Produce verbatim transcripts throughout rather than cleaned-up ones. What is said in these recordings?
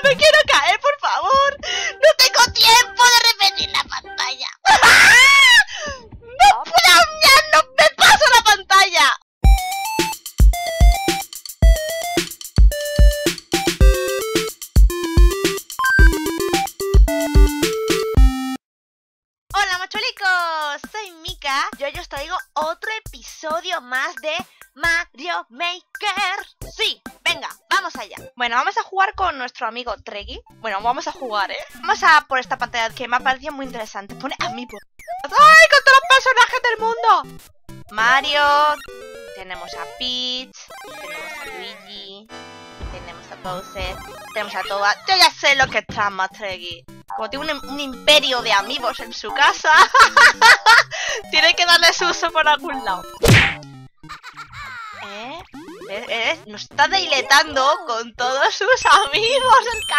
me quiero caer, por favor. No tengo tiempo de repetir la pantalla. No puedo, ya no me paso la pantalla. Hola machuelicos, soy Mika y hoy os traigo otro episodio más de Mario Maker. Sí, venga, vamos allá. Bueno, vamos a jugar con nuestro amigo Treggy. Bueno, vamos a jugar, ¿eh? Vamos a por esta pantalla que me ha parecido muy interesante. Pone a mí por... ¡Ay, con todos los personajes del mundo! Mario, tenemos a Peach, tenemos a Luigi, tenemos a Bowser, tenemos a Toad. Yo ya sé lo que trama Treggy. Como tiene un, un imperio de amigos en su casa, tiene que darles uso por algún lado. ¿Eh? ¿Eh? ¿Eh? Nos está diletando con todos sus amigos, el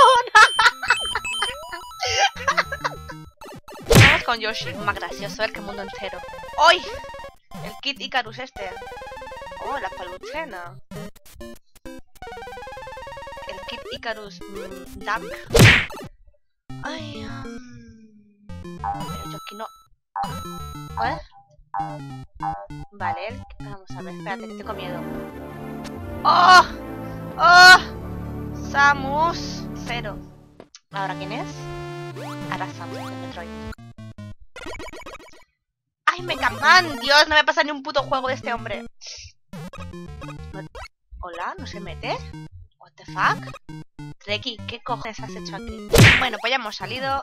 cabrón. Vamos con Yoshi, más gracioso el que el mundo entero. ¡Uy! El Kid Icarus este. Oh, la paluchena. El Kid Icarus mmm, Duck. Ay, um... pero yo aquí no... ¿Cuál? Vale, el... vamos a ver, espérate, que tengo miedo. ¡Oh! ¡Oh! Samus Cero. ¿Ahora quién es? Ahora Samus de Metroid. ¡Ay, Mega Man! Dios, no me pasa ni un puto juego de este hombre. ¿Hola? ¿No se mete? ¿What the fuck? Treggy, ¿qué cojones has hecho aquí? Bueno, pues ya hemos salido.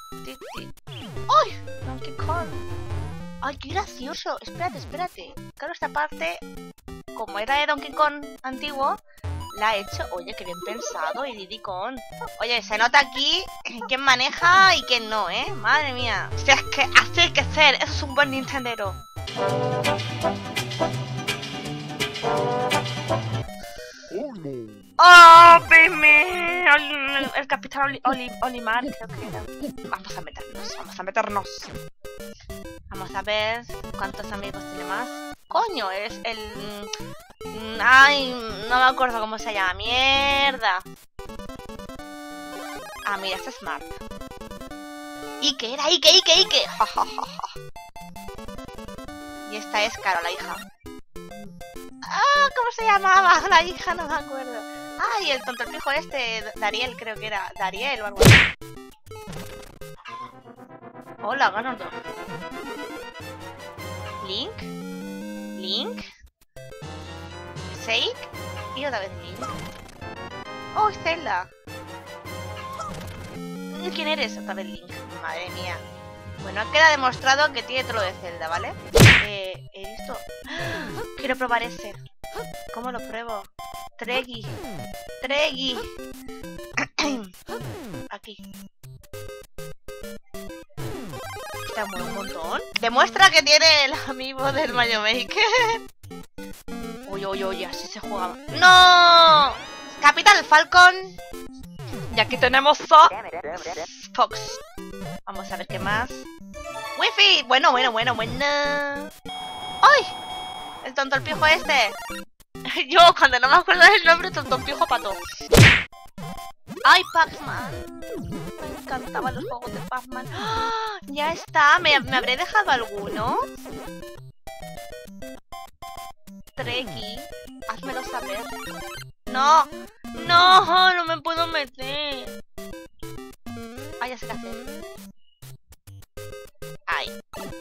¡Ay! Donkey Kong. ¡Ay, qué gracioso! Espérate, espérate. Claro, esta parte, como era de Donkey Kong antiguo, la ha hecho... Oye, qué bien pensado, y Diddy Kong. Oye, se nota aquí quién maneja y quién no, ¿eh? Madre mía. O sea, es que así hay que ser. Eso es un buen Nintendero. ¡Oh, baby! El, el capitán Oli, Oli, Olimar, creo que era. Vamos a meternos, vamos a meternos. Vamos a ver cuántos amigos tiene más. ¡Coño! Es el... Ay, no me acuerdo cómo se llama. ¡Mierda! Ah, mira, este es Smart. Ike, era Ike, Ike, Ike. Ja, ja, ja, ja. Y esta es Caro, la hija. Ah, ¿cómo se llamaba? La hija, no me acuerdo. Ay, el tontorpijo este, Dariel, creo que era. Dariel o algo así. Hola, Ganondorf. Link. Link. Shake. Y otra vez Link. Oh, Zelda. ¿Quién eres? Otra vez Link. Madre mía. Bueno, queda demostrado que tiene todo lo de Zelda, ¿vale? Eh, he visto... Quiero probar ese. ¿Cómo lo pruebo? Treggy. Treggy. Aquí. Está muy un montón. Demuestra que tiene el amigo del Mario Maker. Uy, uy, uy, así se jugaba. ¡No! Capital Falcon. Y aquí tenemos a Fox. Vamos a ver qué más. Wi-Fi. Bueno, bueno, bueno, bueno. ¡Ay! El tontorpijo este. Yo, cuando no me acuerdo del nombre, tontorpijo pato. ¡Ay, Pac-Man! Me encantaban los juegos de Pac-Man. ¡Oh! Ya está. ¿Me, ¿Me habré dejado alguno? Treggy, házmelo saber. ¡No! ¡No! ¡No me puedo meter! ¡Ay, ya sé qué hacer! ¡Ay!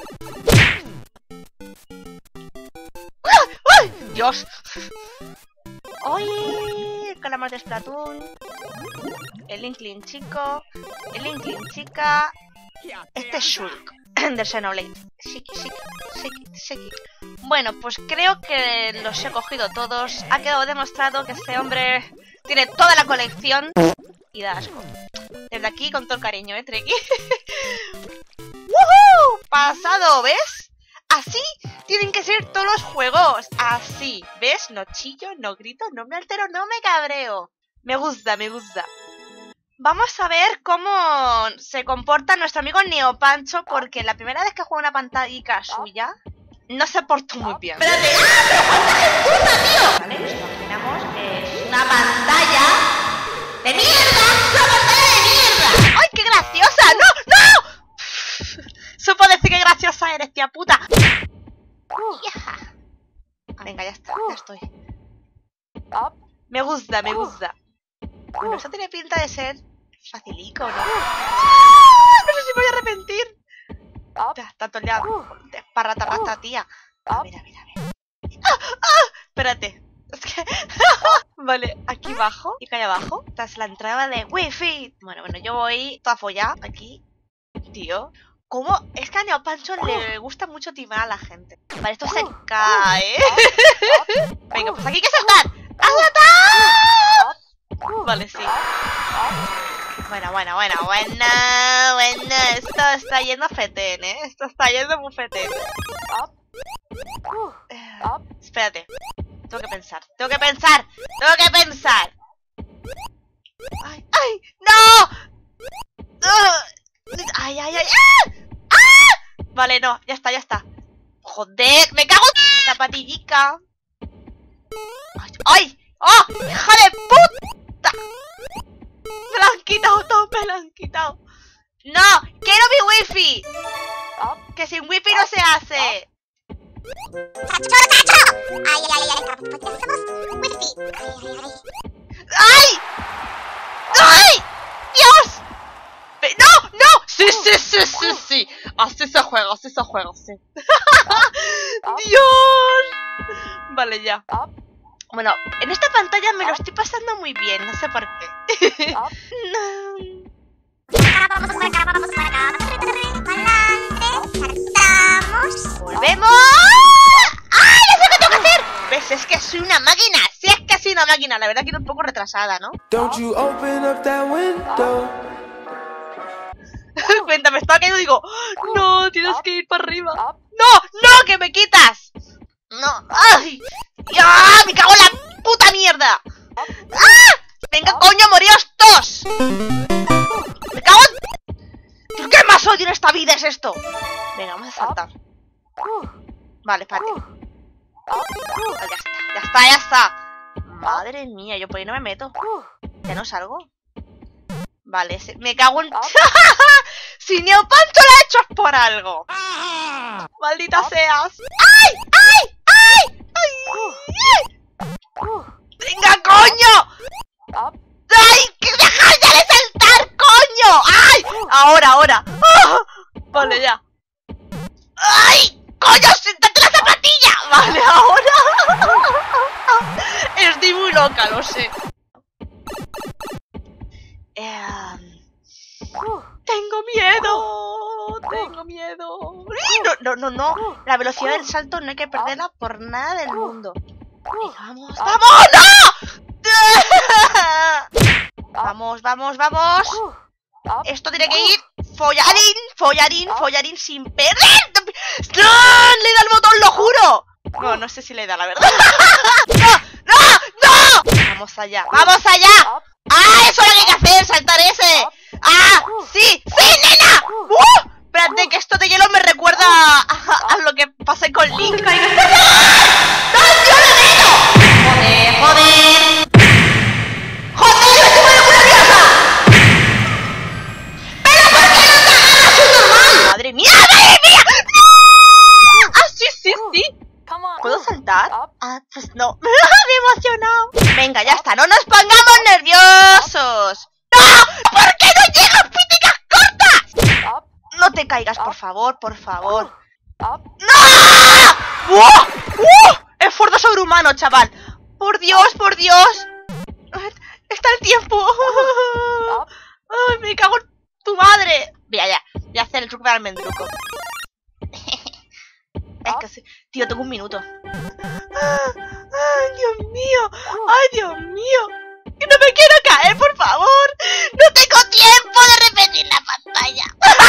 ¡Ay! ¡Dios! ¡Ay! El calamar de Splatoon. El Inkling chico. El Inkling chica. Este es Shulk del Xenoblade. Shiki, shiki, shiki, shiki. Bueno, pues creo que los he cogido todos. Ha quedado demostrado que este hombre tiene toda la colección. Y da asco. Desde aquí con todo el cariño, ¿eh, Treggy? ¡Woohoo! Pasado, ¿ves? Así tienen que ser todos los juegos. Así, ¿ves? No chillo, no grito, no me altero, no me cabreo. Me gusta, me gusta. Vamos a ver cómo se comporta nuestro amigo Neopancho, porque la primera vez que juega una pantalla suya no se portó muy bien. ¡Espérate! ¡Ah, pero cuánta gente, tío! Vale, nos imaginamos que es una pantalla de mierda eres, tía puta. Yeah. Venga, ya está, ya estoy. Me gusta, me gusta. Bueno, eso tiene pinta de ser facilico, ¿no? ¡Ah! No sé si me voy a arrepentir. Está toleado. Desparratarrasta, tía. A ver, a ver, a ver. ¡Ah! ¡Ah! Espérate. Es que... Vale, aquí abajo. Y acá abajo. Esta es la entrada de Wi-Fi. Bueno, bueno, yo voy toda follada aquí. Tío. ¿Cómo? Es que a Neopancho le gusta mucho timar a la gente. Vale, esto se cae. Venga, pues aquí hay que saltar. ¡A saltar! Vale, sí. Bueno, bueno, bueno, bueno, bueno. Esto está yendo fetén, ¿eh? Esto está yendo muy fetén. Eh, espérate. Tengo que pensar. Tengo que pensar. Tengo que pensar. ¡Ay! ¡Ay! ¡No! Uh, ¡Ay, ay, ay! ¡Ah! ¡Ah! Vale, no. Ya está, ya está. ¡Joder! ¡Me cago en zapatillica! ¡Ay! ¡Oh! ¡Hija de puta! Me lo han quitado todo, me lo han quitado. ¡No! ¡Quiero mi wifi! Que sin wifi no se hace. ¡Ay! ¡Ay! ¡Dios! ¡No! ¡No! ¡Sí, sí, sí, sí, sí! Así se juega, así se juega, sí. ¡Dios! Vale, ya. Bueno, en esta pantalla me lo estoy pasando muy bien, no sé por qué. No. ¡Volvemos! ¡Ah! ¡Ya sé qué tengo que hacer! ¿Ves? Es que soy una máquina. Sí, es que soy una máquina. La verdad que era un poco retrasada, ¿no? Cuéntame, estaba cayendo y digo, no, tienes que ir para arriba. ¡No! ¡No! ¡Que me quitas! ¡No! ¡Ay! ¡Ya! ¡Me cago en la puta mierda! ¡Ah! ¡Venga, coño, moríos todos! ¡Me cago en... ¿Qué más odio en esta vida es esto? Venga, vamos a saltar. Vale, espérate. Oh, ya está, ya está, ya está. Madre mía, yo por ahí no me meto. Ya no salgo. Vale, se... me cago en... Si Neopancho lo ha hecho es por algo. Maldita seas. ¡Ay! ¡Ay! ¡Ay! ¡Ay! ¡Venga, coño! ¡Ay! ¡Que dejad ya de saltar, coño! ¡Ay! Ahora, ahora. ¡Oh! Vale, ya. ¡Ay! ¡Coño! ¡Siéntate la zapatilla! Vale, ahora. Estoy muy loca, lo sé. Eh... Tengo miedo. Tengo miedo. No, no, no, no. La velocidad del salto no hay que perderla por nada del mundo. Venga, vamos. ¡Vamos! ¡No! Vamos, vamos, vamos. Esto tiene que ir follarín, follarín, follarín sin perder. ¡No! ¡Le da el botón, lo juro! No, no sé si le da, la verdad. ¡No! ¡No! ¡No! Vamos allá, vamos allá. ¡Ah! Eso es lo que hay que hacer, saltar ese. ¡Ah! ¡Sí! ¡Sí, nena! ¡Uh! Espérate, que esto de hielo me recuerda a, a, a lo que pasé con Link. ¡No! ¡No! ¡Yo lo veo! ¡Joder, joder! ¡Joder! ¡Me estoy muy nerviosa! ¡Pero por qué no te agarras un normal! ¡Madre mía! ¡Madre mía! ¡No! ¡Ah, sí, sí, sí! ¿Puedo saltar? Ah, pues no. Me he emocionado. Venga, ya está. No nos pongamos nerviosos. ¡No! ¿Por qué no llegas, píticas cortas? No te caigas, por favor, por favor. ¡No! ¡Uh! ¡Uh! Esfuerzo sobrehumano, chaval. Por Dios, por Dios. Está el tiempo. Ay, me cago en tu madre. Mira, ya. Ya hacer el truco para el mendruco. Es que sí. Tío, tengo un minuto. Ay, Dios mío. Ay, Dios mío. Que no me quiero caer, por favor. No tengo tiempo de repetir la pantalla.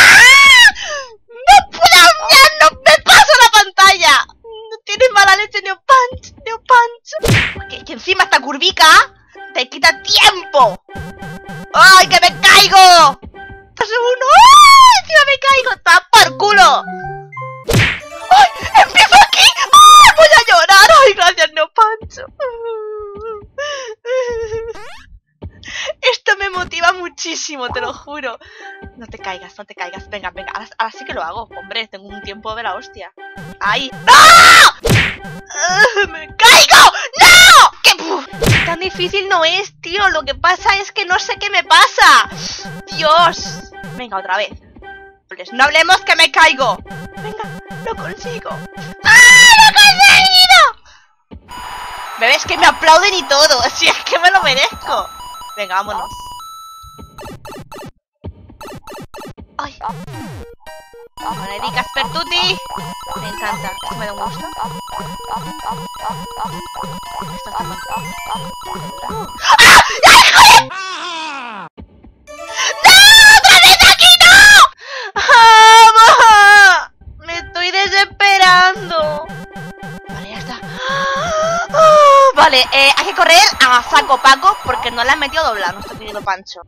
No puedo, ya no me paso la pantalla. No tienes mala leche, Neopancho, Neopancho. Que, que encima esta curvica te quita tiempo. Ay, que me caigo. Estás uno. Ay, encima me caigo. Está por culo. ¡Ay! ¡Empiezo aquí! ¡Ay! ¡Voy a llorar! ¡Ay, gracias, Neopancho! Esto me motiva mucho. muchísimo, te lo juro. No te caigas, no te caigas. Venga, venga, ahora, ahora sí que lo hago. Hombre, tengo un tiempo de la hostia. ¡Ahí! ¡No! Uh, ¡Me caigo! ¡No! ¿Qué? Uf, tan difícil no es, tío. Lo que pasa es que no sé qué me pasa. Dios. Venga, otra vez. No hablemos que me caigo. Venga, lo consigo. ¡Ah! ¡Lo he conseguido! Bebés que me aplauden y todo. Si es que me lo merezco. Venga, vámonos. Ay. Monedicas per tutti. Me encanta. Esto me da un gusto. Esto está muy... ¡Ah! ¡Ya, joder! ¡No! ¡Otra vez aquí no! ¡Ah! Me estoy desesperando. Vale, ya está. ¡Ah! Vale, eh, hay que correr a saco paco porque no la han metido doblada nuestro querido Pancho.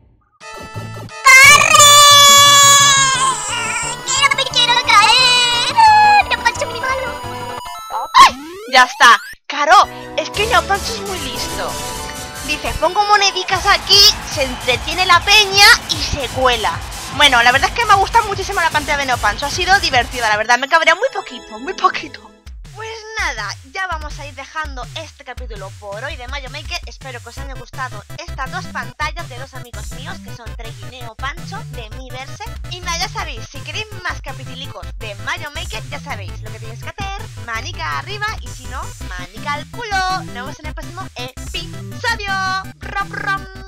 Ya está. Caro, es que Ñao Pancho es muy listo. Dice, pongo monedicas aquí, se entretiene la peña y se cuela. Bueno, la verdad es que me gusta muchísimo la pantalla de Ñao Pancho. Ha sido divertida, la verdad. Me cabrea muy poquito, muy poquito. Pues nada, ya vamos a ir dejando este capítulo por hoy de Mario Maker. Espero que os haya gustado estas dos pantallas de dos amigos míos, que son Trek y Neo Pancho, de Miiverse. Y nada, ya sabéis, si queréis más capitulicos de Mario Maker, ya sabéis lo que tenéis que hacer. Manica arriba y si no, manica al culo. Nos vemos en el próximo episodio. ¡Rom, rom!